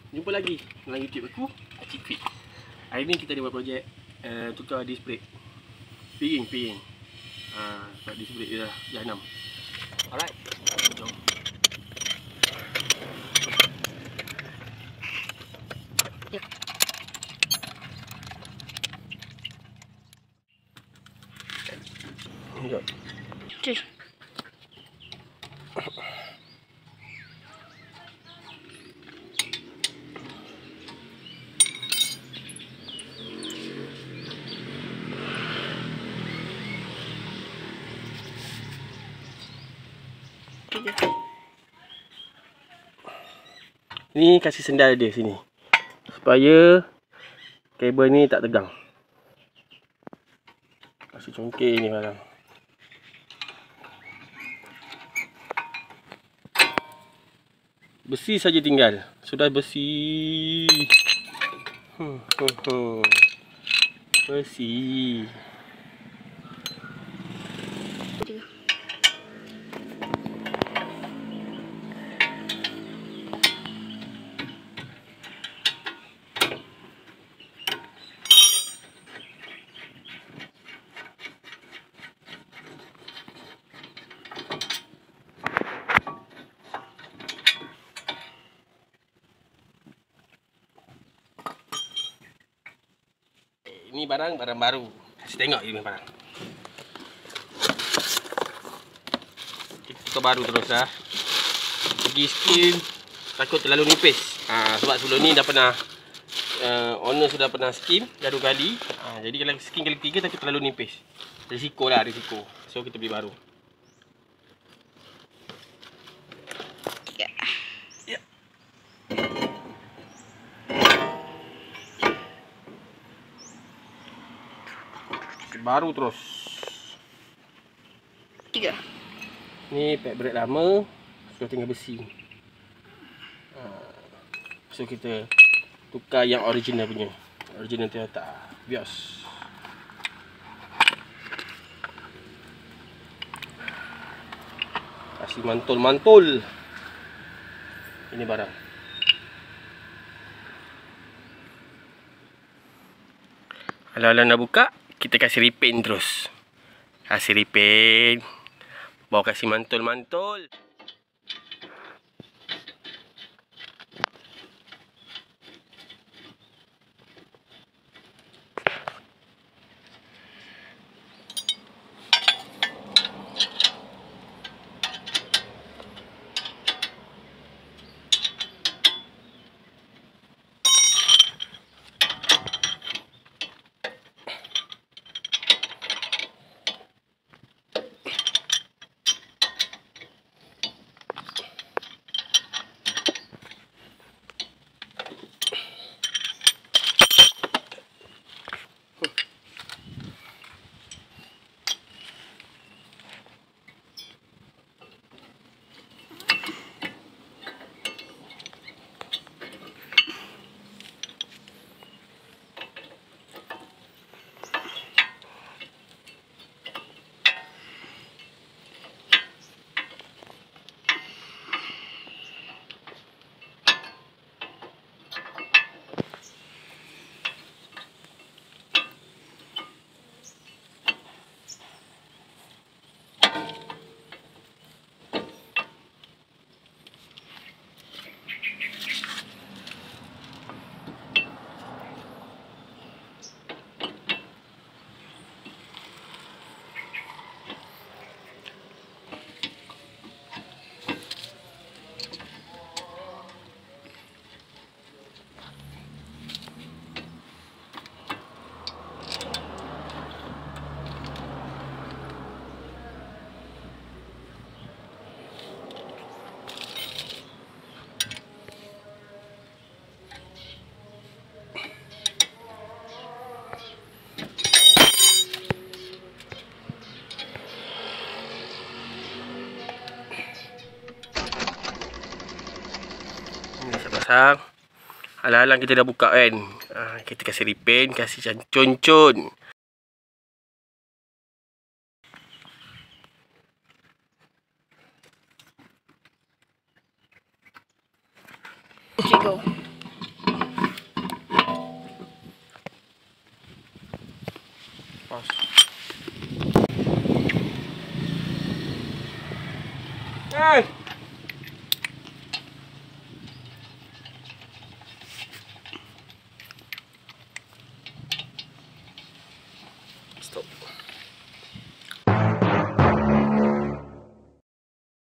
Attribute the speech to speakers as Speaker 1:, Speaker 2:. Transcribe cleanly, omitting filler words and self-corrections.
Speaker 1: Jumpa lagi dalam YouTube aku, Acik Fit. Hari ni kita ada buat projek tukar disc brake. Piring. Buat disc brake dia dah 6. Alright, jom. Jom.
Speaker 2: Okay.
Speaker 1: Ni kasih sendal dia sini supaya kabel ni tak tegang. Kasih congkir ni barang. Besi saja tinggal. Sudah besi. Besi. Ini barang baru. Kasih tengok ini barang. Kita tukar baru terus lah. Pergi skin takut terlalu nipis. Sebab sebelum ni dah pernah owner sudah pernah skin gaduh kali. Jadi kalau skin kali ketiga takut terlalu nipis. Risiko. So kita beli baru. Baru terus.
Speaker 2: 3.
Speaker 1: Ni pad brake lama, sudah tinggal besi. So kita tukar yang original punya. Original Toyota Vios. Kasih mantul. Ini barang. Ala-ala nak buka, kita kasih repaint terus. Kasih repaint. Bawa kasih mantul. Pasang. Alang-alang kita dah buka kan. Kita kasih repaint, kasih concon.
Speaker 2: Go.
Speaker 1: Pas. Hey. Stop.